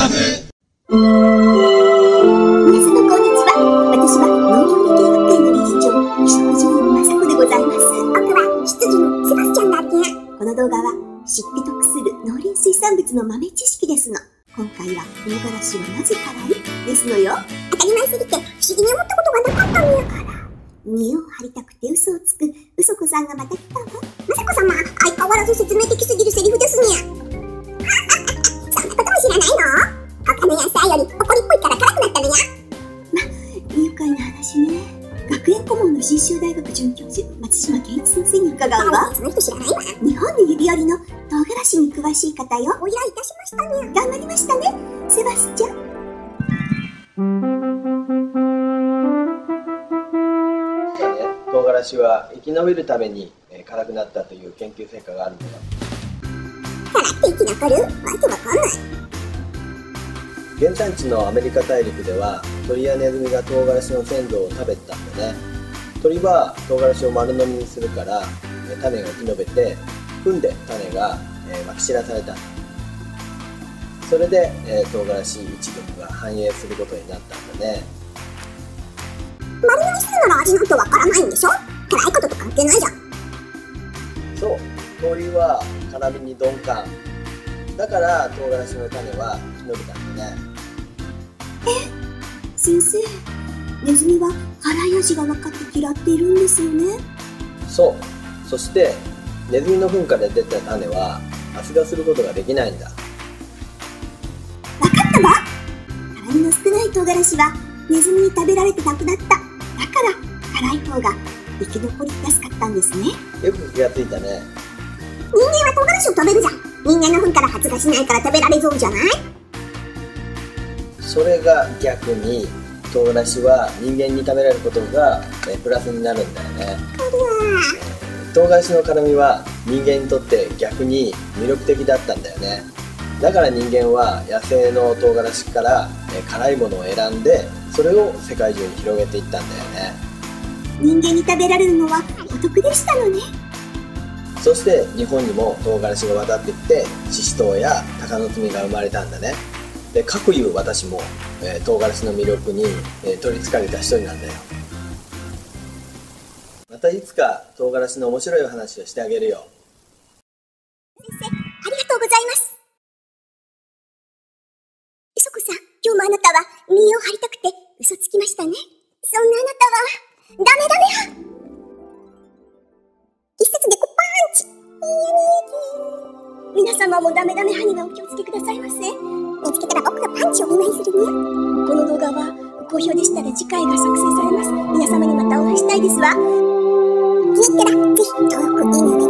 こんにちは。私は農業理系学会の理事長、石藤雅子でございます。 僕は羊のセバスチャンだっけ。 この動画は知って得する農林水産物の豆知識ですの。今回は唐辛子はなぜ辛いですのよ。 当たり前すぎて不思議に思ったことがなかったんやから。 見栄を張りたくて嘘をつく嘘子さんがまた来たわ。 雅子様、相変わらず説明的すぎるセリフですにゃ。そんなことも知らないの？他の野菜より怒りっぽいから辛くなったのや。 愉快な話ね。学園顧問の信州大学准教授松島健一先生に伺うわ。 その人知らないわ。 日本で指折りの唐辛子に詳しい方よ。 お依頼いたしましたにゃ。 頑張りましたね、セバスチャン。 唐辛子は生き延びるために辛くなったという研究成果があるんだよ。 辛くて生き残る？わけわかんない。 原産地のアメリカ大陸では鳥やネズミが唐辛子の鮮度を食べたんだね。鳥は唐辛子を丸飲みにするから種が生き延びて糞で種がまき散らされた。それで唐辛子一族が繁栄することになったんだね。 丸飲みするなら味なんてわからないんでしょ？辛いことと関係ないじゃん。 そう、鳥は辛みに鈍感だから唐辛子の種は生き延びたんだね。 先生、ネズミは辛い味が分かって嫌っているんですよね。 そう、そしてネズミの糞から出た種は発芽することができないんだ。 分かったわ。辛みの少ない唐辛子はネズミに食べられてなくなった。だから辛い方が生き残りやすかったんですね。 よく気がついたね。 人間は唐辛子を食べるじゃん。人間の糞から発芽しないから食べられそうじゃない？ それが逆に唐辛子は人間に食べられることがプラスになるんだよね。唐辛子の辛みは人間にとって逆に魅力的だったんだよね。だから人間は野生の唐辛子から辛いものを選んでそれを世界中に広げていったんだよね。 人間に食べられるのはお得でしたのね。 そして日本にも唐辛子が渡ってきてシシトウや鷹の爪が生まれたんだね。で、かくいう私も、唐辛子の魅力に、取りつかれた一人なんだよ。またいつか唐辛子の面白いお話をしてあげるよ。 先生、ありがとうございます。磯子さん、今日もあなたは見栄を張りたくて嘘つきましたね。そんなあなたはダメダメや。一節でコパンチ。 皆様もダメダメハニがお気をつけくださいませ。 見つけたら僕がパンチをお見舞いするにゃ。 この動画は好評でしたら次回が作成されます。皆様にまたお会いしたいですわ。 気に入ったらぜひ登録、いいね